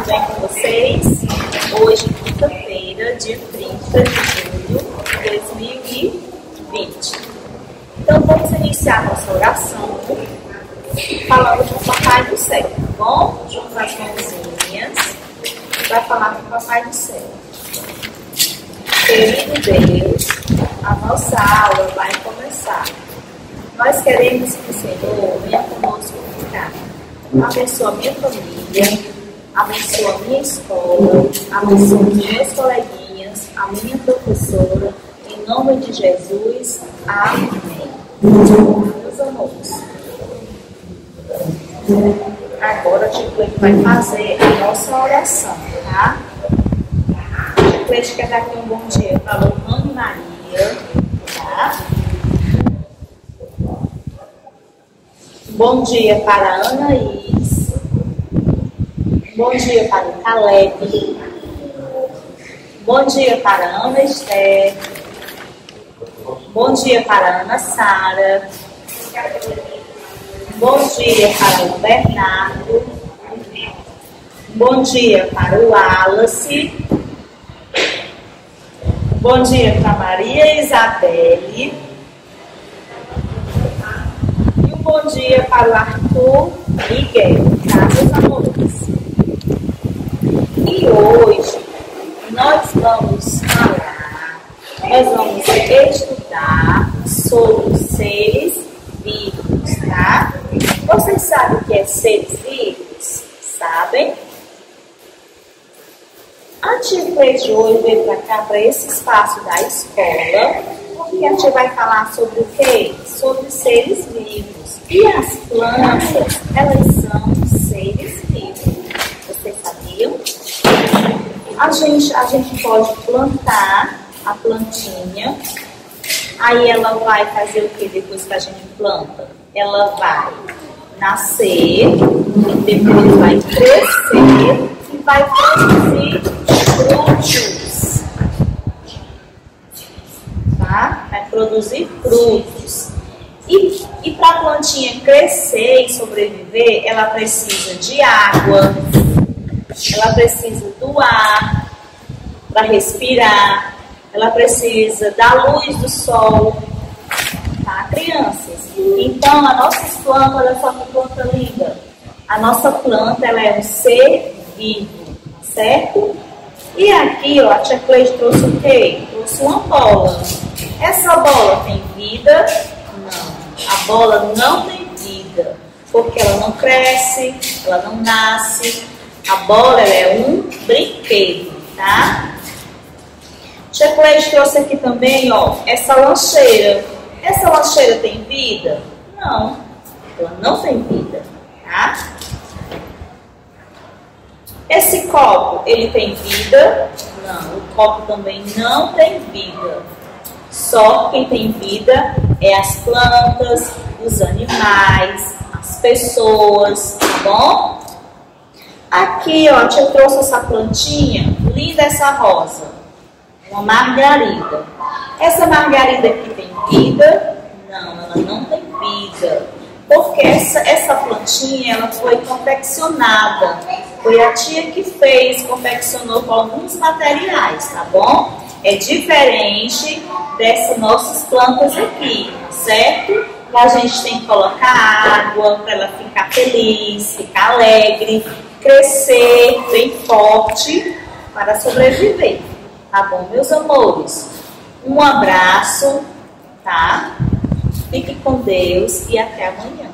bem com vocês? Hoje, quinta-feira, dia 30 de julho de 2020. Então, vamos iniciar nossa oração falando com o Papai do Céu, tá bom? Junto as mãozinhas, vai falar com o Papai do Céu. Querido Deus, a nossa aula vai começar. Nós queremos que o Senhor venha conosco ficar. Abençoa a minha família, abençoa a minha escola, abençoa meus coleguinhas, a minha professora, em nome de Jesus. Amém. Meus amores, agora a tia Cleide vai fazer a nossa oração, tá? A tia Cleide quer dar aqui um bom dia para a Lohane Maria, tá? Bom dia para a Anaís. Bom dia para o Caleb. Bom dia para a Ana Esther. Bom dia para a Ana Sara. Bom dia para o Bernardo. Bom dia para o Wallace. Bom dia para a Maria Isabelle. E um bom dia para o Arthur Miguel, tá, meus amores? E hoje nós vamos estudar sobre os seres vivos, tá? Vocês sabem o que é seres vivos? Sabem? A tia Cleide hoje veio para cá, para esse espaço da escola, porque a tia vai falar sobre o quê? Sobre seres vivos. E as plantas, elas são seres vivos. Vocês sabiam? A gente pode plantar a plantinha, aí ela vai fazer o que depois que a gente planta? Ela vai nascer, depois vai crescer e vai produzir frutos. Tá? Vai produzir frutos. E para a plantinha crescer e sobreviver, ela precisa de água, ela precisa do ar para respirar, ela precisa da luz do sol, tá, crianças? Então, as nossas plantas, olha só que planta linda. A nossa planta, ela é um ser vivo, certo? E aqui, ó, a tia Cleide trouxe o quê? Trouxe uma bola. Essa bola tem vida? Não. A bola não tem vida, porque ela não cresce, ela não nasce. A bola, ela é um brinquedo, tá? Tia Cleide trouxe aqui também, ó, essa lancheira. Essa lancheira tem vida? Não, ela não tem vida, tá? Esse copo, ele tem vida? Não, o copo também não tem vida. Só quem tem vida é as plantas, os animais, as pessoas, tá bom? Aqui, ó, a tia trouxe essa plantinha, linda essa rosa, uma margarida. Essa margarida aqui tem vida? Não, ela não tem vida, porque essa plantinha, ela foi confeccionada. Foi a tia que fez, confeccionou com alguns materiais, tá bom? É diferente dessas nossas plantas aqui, certo? A gente tem que colocar água para ela ficar feliz, ficar alegre, crescer bem forte para sobreviver, tá bom, meus amores? Um abraço, tá? Fique com Deus e até amanhã.